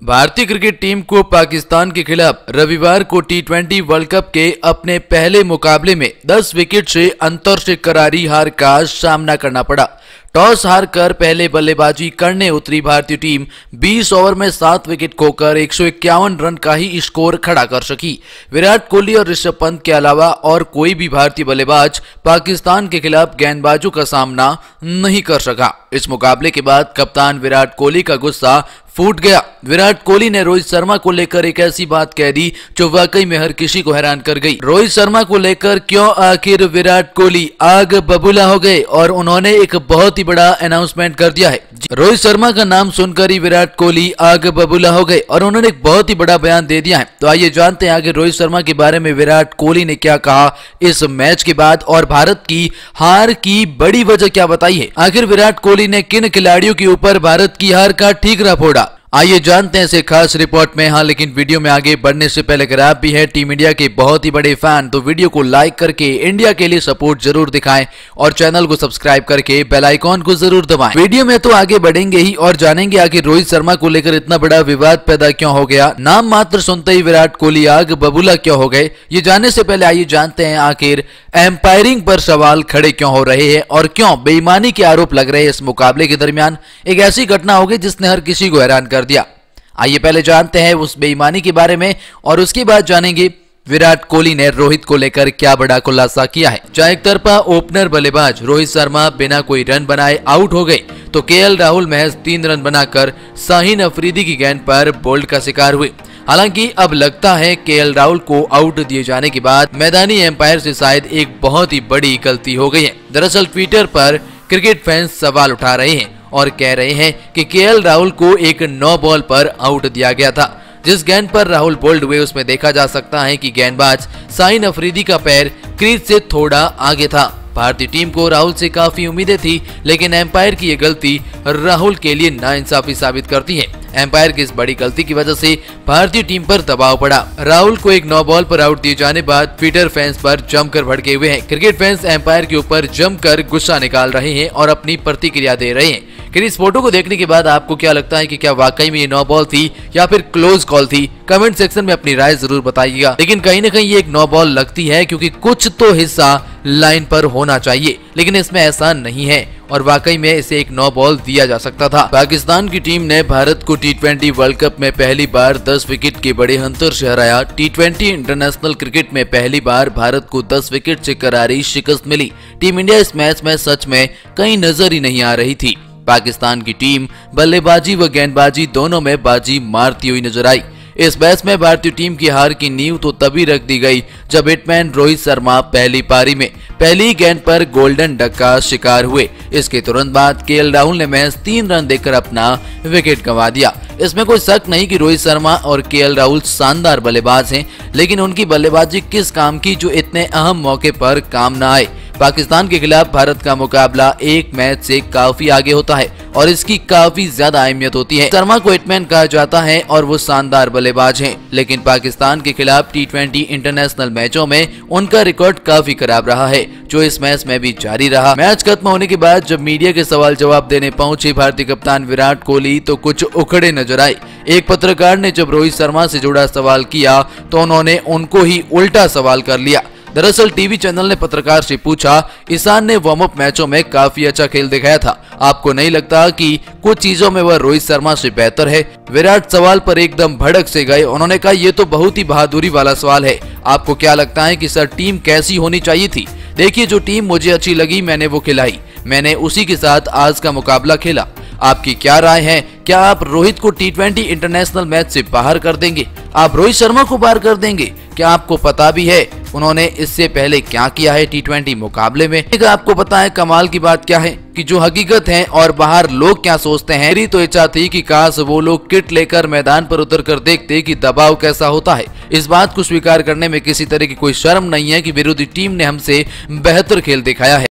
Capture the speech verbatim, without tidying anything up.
भारतीय cricket team को पाकिस्तान के खिलाफ रविवार को टी ट्वेंटी वर्ल्ड कप के अपने पहले मुकाबले में दस विकेट से अंतर से करारी हार का सामना करना पड़ा। टॉस हारकर पहले बल्लेबाजी करने उतरी भारतीय टीम बीस ओवर में सात विकेट खोकर एक सौ इक्यावन रन का ही स्कोर खड़ा कर सकी। विराट कोहली और ऋषभ पंत के अलावा और कोई भी भारतीय बल्लेबाज पाकिस्तान के खिलाफ गेंदबाजों का सामना नहीं कर सका। इस मुकाबले के बाद कप्तान विराट कोहली का गुस्सा फूट गया। विराट कोहली ने रोहित शर्मा को लेकर एक ऐसी बात कह दी जो वाकई में हर किसी को हैरान कर गई। रोहित शर्मा को लेकर क्यों आखिर विराट कोहली आग बबूला हो गए और उन्होंने एक बहुत ही बड़ा अनाउंसमेंट कर दिया है। रोहित शर्मा का नाम सुनकर ही विराट कोहली आग बबूला हो गए और उन्होंने एक बहुत ही बड़ा बयान दे दिया है। तो आइए जानते हैं आगे रोहित शर्मा के बारे में विराट कोहली ने क्या कहा इस मैच के बाद और भारत की हार की बड़ी वजह क्या बताई है। आखिर विराट कोहली ने किन खिलाड़ियों के ऊपर भारत की हार का ठीकरा फोड़ा, आइए जानते हैं इसे खास रिपोर्ट में। हाँ, लेकिन वीडियो में आगे बढ़ने से पहले अगर आप भी हैं टीम इंडिया के बहुत ही बड़े फैन तो वीडियो को लाइक करके इंडिया के लिए सपोर्ट जरूर दिखाएं और चैनल को सब्सक्राइब करके बेल आइकॉन को जरूर दबाएं। वीडियो में तो आगे बढ़ेंगे ही और जानेंगे आखिर रोहित शर्मा को लेकर इतना बड़ा विवाद पैदा क्यों हो गया, नाम मात्र सुनते ही विराट कोहली आग बबूला क्यों हो गए। ये जानने से पहले आइए जानते हैं आखिर एम्पायरिंग पर सवाल खड़े क्यों हो रहे हैं और क्यों बेईमानी के आरोप लग रहे हैं। इस मुकाबले के दरमियान एक ऐसी घटना हो गई जिसने हर किसी को हैरान कर दिया। आइए पहले जानते हैं उस बेईमानी के बारे में और उसके बाद जानेंगे विराट कोहली ने रोहित को लेकर क्या बड़ा खुलासा किया है। जहां एक तरफा ओपनर बल्लेबाज रोहित शर्मा बिना कोई रन बनाए आउट हो गए तो केएल राहुल महज तीन रन बनाकर शाहीन अफरीदी की गेंद पर बोल्ड का शिकार हुए। हालांकि अब लगता है केएल राहुल को आउट दिए जाने के बाद मैदानी एम्पायर से शायद एक बहुत ही बड़ी गलती हो गई है। दरअसल ट्विटर पर क्रिकेट फैंस सवाल उठा रहे हैं और कह रहे हैं कि केएल राहुल को एक नो बॉल पर आउट दिया गया था। जिस गेंद पर राहुल बोल्ड हुए उसमें देखा जा सकता है कि गेंदबाज शाहीन अफरीदी का पैर क्रीज से थोड़ा आगे था। भारतीय टीम को राहुल से काफी उम्मीदें थी, लेकिन एम्पायर की ये गलती राहुल के लिए नाइंसाफी साबित करती है। एम्पायर की इस बड़ी गलती की वजह से भारतीय टीम पर दबाव पड़ा। राहुल को एक नो बॉल पर आउट दिए जाने बाद ट्विटर फैंस पर जमकर भड़के हुए हैं। क्रिकेट फैंस एम्पायर के ऊपर जमकर गुस्सा निकाल रहे हैं और अपनी प्रतिक्रिया दे रहे हैं। कि इस फोटो को देखने के बाद आपको क्या लगता है कि क्या वाकई में ये नो बॉल थी या फिर क्लोज कॉल थी? कमेंट सेक्शन में अपनी राय जरूर बताइएगा। लेकिन कहीं ना कहीं ये एक नो बॉल लगती है क्योंकि कुछ तो हिस्सा लाइन पर होना चाहिए, लेकिन इसमें ऐसा नहीं है और वाकई में इसे एक नो बॉल दिया जा सकता था। पाकिस्तान की टीम ने भारत को टी ट्वेंटी वर्ल्ड कप में पहली बार दस विकेट के बड़े अंतर से हराया। टी ट्वेंटी इंटरनेशनल क्रिकेट में पहली बार भारत को दस विकेट से करारी शिकस्त मिली। टीम इंडिया इस मैच में सच में कहीं नजर ही नहीं आ रही थी। पाकिस्तान की टीम बल्लेबाजी व गेंदबाजी दोनों में बाजी मारती हुई नजर आई। इस मैच में भारतीय टीम की हार की नींव तो तभी रख दी गई जब हिटमैन रोहित शर्मा पहली पारी में पहली गेंद पर गोल्डन डक का शिकार हुए। इसके तुरंत बाद केएल राहुल ने महज तीन रन देकर अपना विकेट गंवा दिया। इसमें कोई शक नहीं कि रोहित शर्मा और केएल राहुल शानदार बल्लेबाज हैं, लेकिन उनकी बल्लेबाजी किस काम की जो इतने अहम मौके पर काम न आए। पाकिस्तान के खिलाफ भारत का मुकाबला एक मैच से काफी आगे होता है और इसकी काफी ज्यादा अहमियत होती है। शर्मा को हिटमैन कहा जाता है और वो शानदार बल्लेबाज हैं, लेकिन पाकिस्तान के खिलाफ टी ट्वेंटी इंटरनेशनल मैचों में उनका रिकॉर्ड काफी खराब रहा है, जो इस मैच में भी जारी रहा। मैच खत्म होने के बाद जब मीडिया के सवाल जवाब देने पहुंचे भारतीय कप्तान विराट कोहली तो कुछ उखड़े नजर आए। एक पत्रकार ने जब रोहित शर्मा से जुड़ा सवाल किया तो उन्होंने उनको ही उल्टा सवाल कर लिया। दरअसल टीवी चैनल ने पत्रकार से पूछा, ईशान ने वार्म अप मैचों में काफी अच्छा खेल दिखाया था, आपको नहीं लगता कि कुछ चीजों में वह रोहित शर्मा से बेहतर है? विराट सवाल पर एकदम भड़क से गए। उन्होंने कहा, यह तो बहुत ही बहादुरी वाला सवाल है। आपको क्या लगता है कि सर टीम कैसी होनी चाहिए थी? देखिए, जो टीम मुझे अच्छी लगी मैंने वो खिलाई, मैंने उसी के साथ आज का मुकाबला खेला। आपकी क्या राय है? क्या आप रोहित को टी ट्वेंटी इंटरनेशनल मैच से बाहर कर देंगे? आप रोहित शर्मा को बाहर कर देंगे? क्या आपको पता भी है उन्होंने इससे पहले क्या किया है टी ट्वेंटी मुकाबले में? आपको पता है कमाल की बात क्या है कि जो हकीकत है और बाहर लोग क्या सोचते हैं। मेरी तो इच्छा थी कि काश वो लोग किट लेकर मैदान पर उतर कर देखते कि दबाव कैसा होता है। इस बात को स्वीकार करने में किसी तरह की कोई शर्म नहीं है कि विरोधी टीम ने हमसे बेहतर खेल दिखाया है।